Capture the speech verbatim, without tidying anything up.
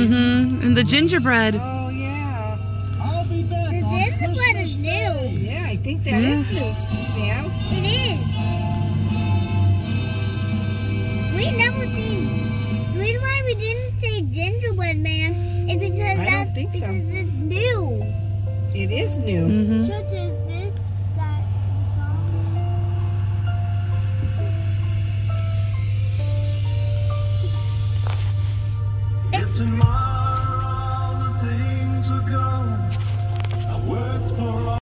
Mm-hmm. And the gingerbread. Oh, yeah. I'll be back. The on gingerbread is Christmas new. Day. Yeah, I think that Yeah. is new, Sam. It is. We never seen. The reason why we didn't say gingerbread man is because I don't that's think so. because it's new. It is new. Mm-hmm. Such as